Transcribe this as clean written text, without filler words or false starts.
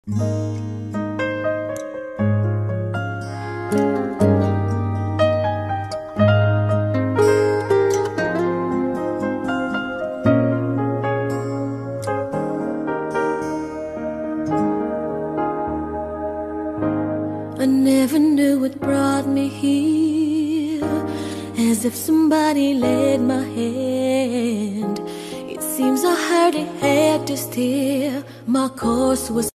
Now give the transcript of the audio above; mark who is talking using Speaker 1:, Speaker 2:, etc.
Speaker 1: I never knew what brought me here, as if somebody led my hand. It seems I hardly had to steer. My course was